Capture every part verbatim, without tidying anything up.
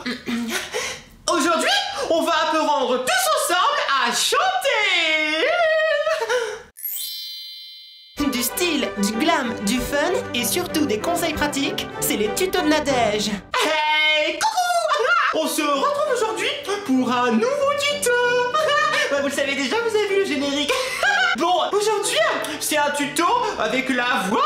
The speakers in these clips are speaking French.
Aujourd'hui, on va apprendre tous ensemble à chanter. Du style, du glam, du fun et surtout des conseils pratiques, c'est les tutos de Nadège. Hey, coucou. On se retrouve aujourd'hui pour un nouveau tuto. Ouais, vous le savez déjà, vous avez vu le générique. Bon, aujourd'hui, c'est un tuto avec la voix.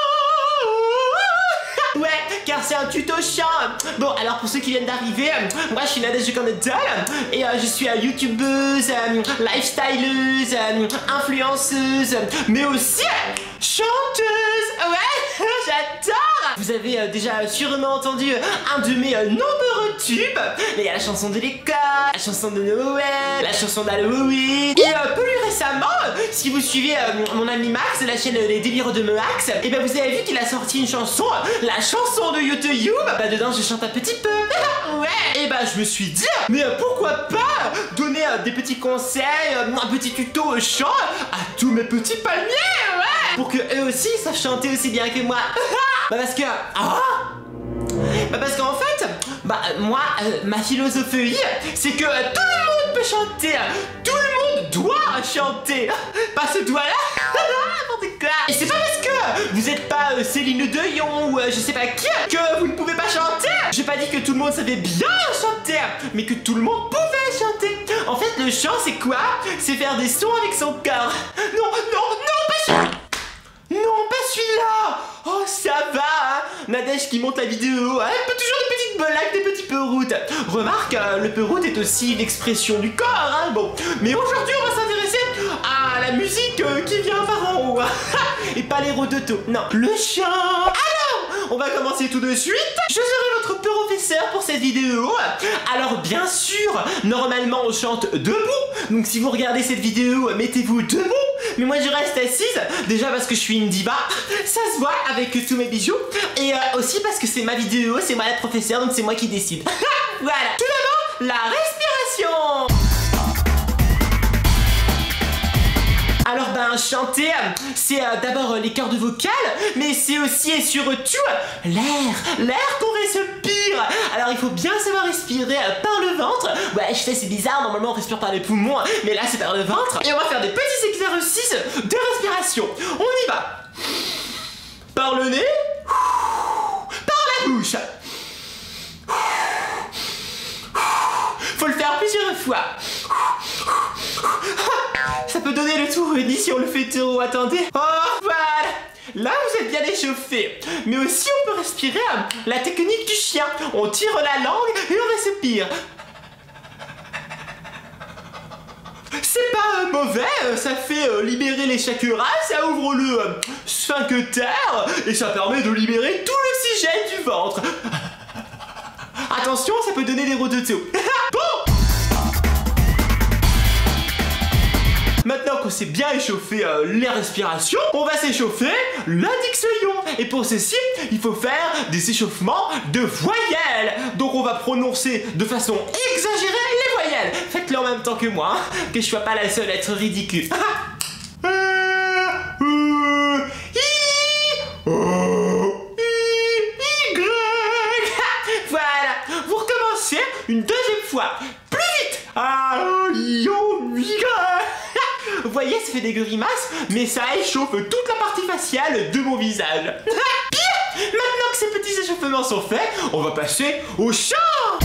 Ouais, car c'est un tuto chant. Bon, alors pour ceux qui viennent d'arriver, moi je suis Nadège Canadol et euh, je suis euh, youtubeuse, euh, lifestyleuse, euh, influenceuse, mais aussi euh, chanteuse. Ouais, j'adore. Vous avez euh, déjà sûrement entendu euh, un de mes euh, nombreux tubes. Il y a la chanson de l'école, la chanson de Noël, la chanson d'Halloween. Et euh, plus récemment, euh, si vous suivez euh, mon ami Max, la chaîne euh, Les Délires de Meax, et ben vous avez vu qu'il a sorti une chanson, euh, la chanson de YouTube. Bah dedans je chante un petit peu. Ouais. Et bah je me suis dit, mais euh, pourquoi pas donner euh, des petits conseils, euh, un petit tuto chant à tous mes petits palmiers, ouais, pour que eux aussi savent chanter aussi bien que moi. Bah parce que ah bah parce qu'en fait, bah moi, euh, ma philosophie, c'est que euh, tout le monde peut chanter, tout le monde doit chanter, pas ce doigt là. N'importe quoi. Et c'est pas parce que vous êtes pas euh, Céline Dion ou euh, je sais pas qui que vous ne pouvez pas chanter. J'ai pas dit que tout le monde savait bien chanter, mais que tout le monde pouvait chanter. En fait, le chant, c'est quoi? C'est faire des sons avec son corps. Non, non, non, pas celui-là. Non, pas celui-là. Oh, ça va, hein. Nadège qui monte la vidéo, hein, elle peut toujours des petites blagues, des petits peroutes. Remarque, euh, le peroute est aussi une expression du corps, hein, bon. Mais aujourd'hui, on va s'intéresser à la musique euh, qui vient par en haut. Et pas les rodotos, non, le chant. Alors, on va commencer tout de suite. Je serai votre professeur pour cette vidéo. Alors, bien sûr, normalement, on chante debout. Donc, si vous regardez cette vidéo, mettez-vous debout. Mais moi, je reste assise, déjà parce que je suis une diva. Ça se voit avec tous mes bijoux. Et euh, aussi parce que c'est ma vidéo, c'est moi la professeure, donc c'est moi qui décide. Voilà. Tout d'abord, la respiration. Alors ben chanter, c'est euh, d'abord euh, les cordes vocales, mais c'est aussi et surtout l'air, l'air qu'on respire. Alors il faut bien savoir respirer euh, par le ventre. Ouais, je sais, c'est bizarre, normalement on respire par les poumons, mais là c'est par le ventre. Et on va faire des petits exercices de respiration. On y va. Par le nez, par la bouche. Faut le faire plusieurs fois. Ça peut donner le tournis si on le fait trop. Attendez. Oh, voilà. Là, vous êtes bien échauffé. Mais aussi, on peut respirer la technique du chien. On tire la langue et on respire. C'est pas euh, mauvais, ça fait euh, libérer les chakras, ça ouvre le euh, sphincter et ça permet de libérer tout l'oxygène du ventre. Attention, ça peut donner des rodotos. Bon. Maintenant qu'on s'est bien échauffé euh, les respirations, on va s'échauffer la diction. Et pour ceci, il faut faire des échauffements de voyelles. Donc on va prononcer de façon exagérée les voyelles. Faites-le en même temps que moi, hein, que je sois pas la seule à être ridicule. Voilà, vous recommencez une deuxième fois. Plus vite. Vous voyez, ça fait des grimaces, mais ça échauffe toute la partie faciale de mon visage. Pire, maintenant que ces petits échauffements sont faits, on va passer au chant.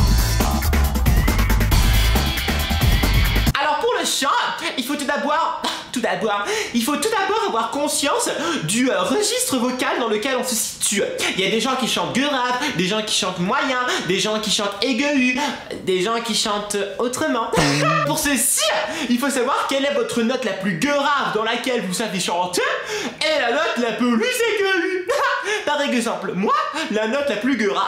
Alors pour le chant, il faut tout d'abord... Tout d'abord, il faut tout d'abord avoir conscience du euh, registre vocal dans lequel on se situe. Il y a des gens qui chantent grave, des gens qui chantent moyen, des gens qui chantent aigu, des gens qui chantent autrement. Pour ceci, il faut savoir quelle est votre note la plus grave dans laquelle vous savez chanter et la note la plus aiguë. Par exemple, moi, la note la plus grave...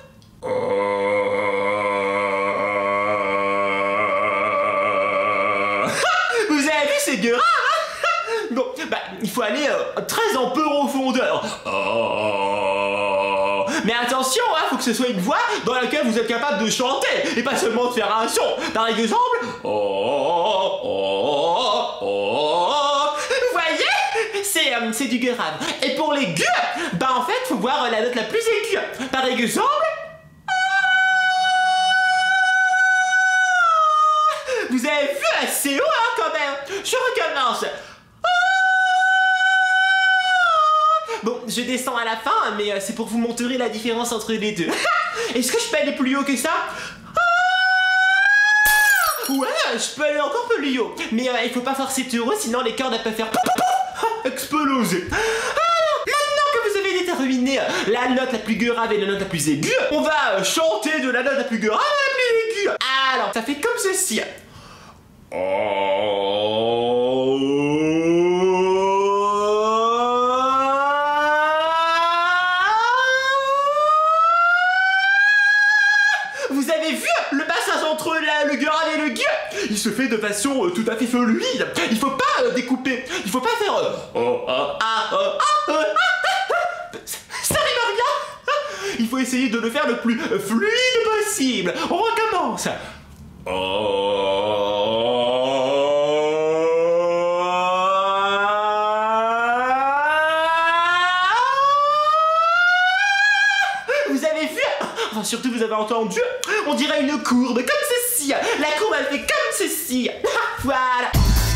Vous avez vu, c'est grave, hein? Bon, bah, il faut aller euh, très en profondeur. Oh. Mais attention, hein, faut que ce soit une voix dans laquelle vous êtes capable de chanter et pas seulement de faire un son. Par exemple, oh, oh, oh. Vous voyez, c'est euh, c'est du grave. Et pour l'aigu, bah en fait, faut voir euh, la note la plus aiguë. Par exemple, je recommence. Bon, je descends à la fin, mais euh, c'est pour vous montrer la différence entre les deux. Est-ce que je peux aller plus haut que ça? Ouais, je peux aller encore plus haut. Mais euh, il faut pas forcer trop, sinon les cordes peuvent faire exploser. Alors, maintenant que vous avez déterminé la note la plus grave et la note la plus aiguë, on va euh, chanter de la note la plus grave à la plus aiguë. Alors, ça fait comme ceci. Vous avez vu le passage entre la, le grave et le gu? Il se fait de façon euh, tout à fait fluide. Il faut pas euh, découper. Il faut pas faire. Euh, oh, ah, ah, ah, ah, ah, ça arrive à rien. Il faut essayer de le faire le plus fluide possible. On recommence. Vous avez vu? Enfin, surtout vous avez entendu? On dirait une courbe comme ceci. La courbe elle fait comme ceci. Voilà.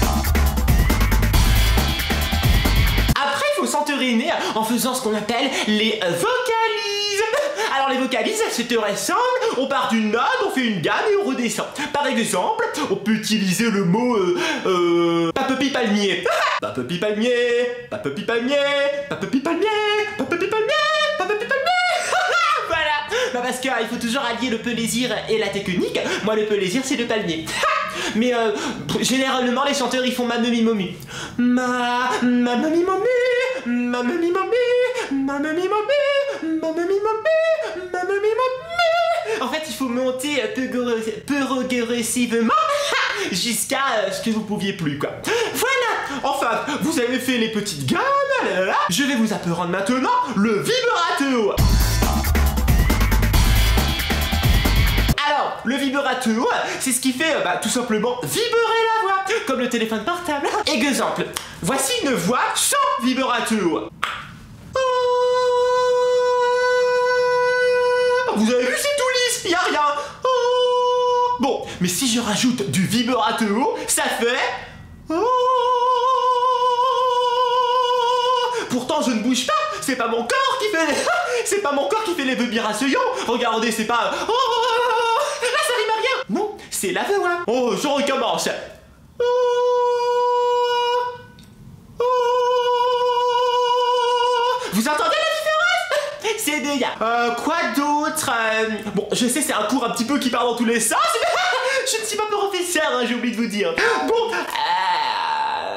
Après il faut s'entraîner en faisant ce qu'on appelle les vocalises. Alors les vocalises c'est très simple. On part d'une note, on fait une gamme et on redescend. Par exemple, on peut utiliser le mot euh, euh, papepi palmier. Papepi palmier, papepi palmier, papepi palmier, papepi palmier, papepi palmier. Bah parce qu'il faut toujours allier le plaisir et la technique. Moi le plaisir c'est le palmier. Mais euh, généralement les chanteurs ils font ma memi momi. Ma ma memi momi, ma memi momi, ma memi momi, ma memi momi, ma memi momi. En fait il faut monter peu progressivement jusqu'à euh, ce que vous pouviez plus quoi. Voilà. Enfin vous avez fait les petites gammes. Là, je vais vous apprendre maintenant le vibrato. Alors, le vibrato, c'est ce qui fait bah, tout simplement vibrer la voix, comme le téléphone portable. Exemple, voici une voix sans vibrato. Vous avez vu, c'est tout lisse, y a rien. Bon, mais si je rajoute du vibrato, ça fait... Pourtant, je ne bouge pas, c'est pas mon corps qui fait... C'est pas mon corps qui fait les vibrations. Regardez, c'est pas... Non, c'est la voix. Oh, je recommence. Oh, oh. Vous entendez la différence? C'est des gars. Euh, quoi d'autre? euh... Bon, je sais, c'est un cours un petit peu qui part dans tous les sens, mais je ne suis pas professeur, hein, j'ai oublié de vous dire. Bon, euh...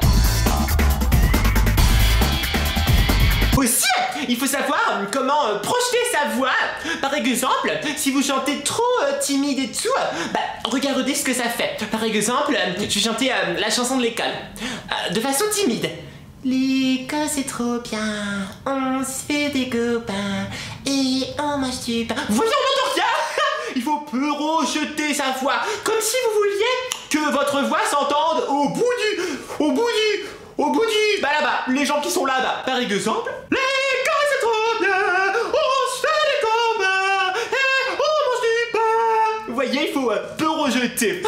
aussi, il faut savoir comment euh, projeter sa voix. Par exemple, si vous chantez trop euh, timide et tout, bah, regardez ce que ça fait. Par exemple, euh, je vais chanter euh, la chanson de l'école, euh, de façon timide. L'école c'est trop bien, on se fait des copains et on mange du pain. Vous voyez, on n'entend rien. Il faut projeter sa voix, comme si vous vouliez que votre voix s'entende au bout du... Au bout du... Au bout du... Bah là-bas, les gens qui sont là-bas. Par exemple... L'école c'est trop bien, on se fait des copains et on mange du pain. Vous voyez, il faut euh, projeter.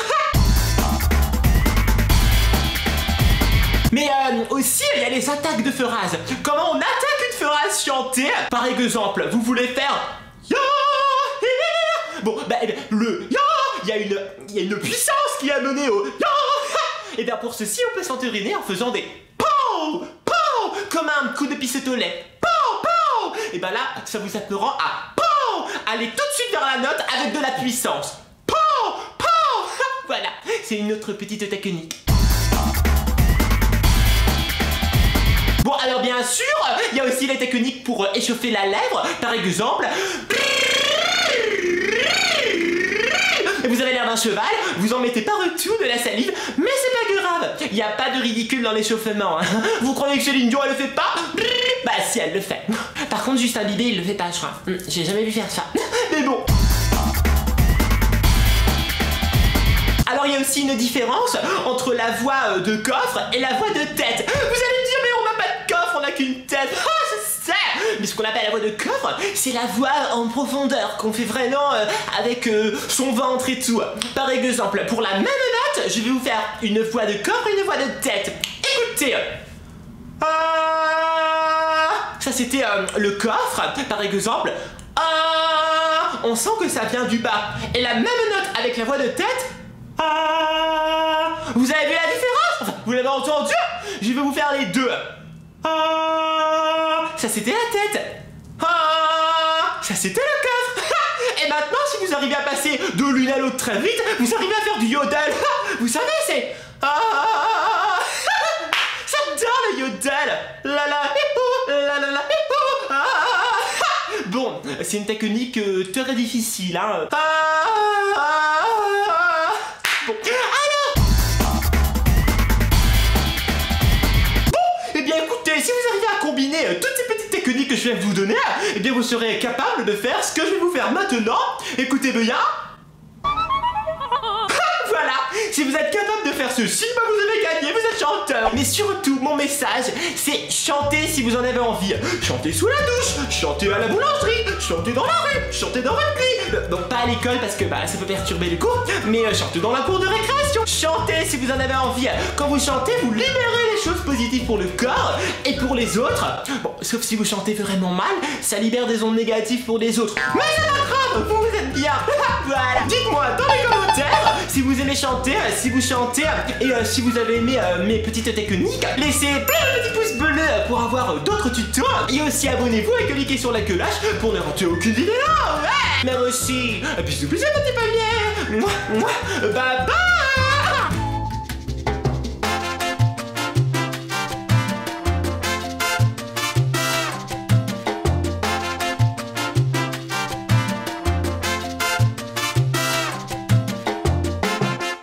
Mais euh, aussi, il y a les attaques de phrases. Comment on attaque une phrase chantée? Par exemple, vous voulez faire... Ya, hi. Bon, bah, le ya, il y a une, il y a une puissance qui a mené au ya. Et bien pour ceci, on peut s'entraîner en faisant des pow, pow, comme un coup de pistolet. Pow, pow. Et bien là, ça vous apprend à pow, aller tout de suite vers la note avec de la puissance. Pow, pow. Voilà, c'est une autre petite technique. Bon, alors bien sûr, il y a aussi les techniques pour échauffer la lèvre. Par exemple... Et vous avez l'air d'un cheval, vous en mettez partout de la salive, mais c'est pas grave, il n'y a pas de ridicule dans l'échauffement. Hein. Vous croyez que Céline Dion elle le fait pas? Bah si, elle le fait. Par contre, Justin Bieber il le fait pas, je crois. J'ai jamais vu faire ça. Mais bon. Alors il y a aussi une différence entre la voix de coffre et la voix de tête. Vous allez me dire, mais on n'a pas de coffre, on n'a qu'une tête. Ah, je sais. Mais ce qu'on appelle la voix de coffre, c'est la voix en profondeur qu'on fait vraiment euh, avec euh, son ventre et tout. Par exemple, pour la même note, je vais vous faire une voix de corps et une voix de tête. Écoutez. Ah, ça c'était euh, le coffre, par exemple. Ah, on sent que ça vient du bas. Et la même note avec la voix de tête. Ah, vous avez vu la différence? Enfin, vous l'avez entendu? Je vais vous faire les deux. Ah, ça c'était la tête. Ah, ça c'était le coffre. Et maintenant, si vous arrivez à passer de l'une à l'autre très vite, vous arrivez à faire du yodel. Vous savez, c'est... Ah, j'adore le yodel. La la hippo, la la la hippo. Ah, bon, c'est une technique euh, très difficile, hein. Ah, bon, alors... Bon, eh bien écoutez, si vous arrivez à combiner euh, toutes ces petites techniques que je viens de vous donner, eh bien vous serez capable de faire ce que je vais vous faire maintenant. Écoutez bien. Voilà, si vous êtes capable de faire ceci, bah vous avez gagné, vous êtes chanteur. Mais surtout, mon message, c'est chanter si vous en avez envie. Chantez sous la douche, chantez à la boulangerie, chantez dans la rue, chantez dans votre lit. Euh, donc pas à l'école parce que bah ça peut perturber le cours, mais euh, chantez dans la cour de récréation. Chantez si vous en avez envie. Quand vous chantez, vous libérez les choses positives pour le corps et pour les autres. Bon, sauf si vous chantez vraiment mal, ça libère des ondes négatives pour les autres. Mais c'est pas grave, vous, vous êtes bien. Voilà, dites-moi dans les commentaires si vous aimez chanter, si vous chantez et euh, si vous avez aimé euh, mes petites techniques. Laissez plein de petits pouces bleus pour avoir euh, d'autres tutos et aussi abonnez-vous et cliquez sur la cloche pour ne rater aucune vidéo. Ouais. Merci. Bisous bisous petit palmier. Bye bye.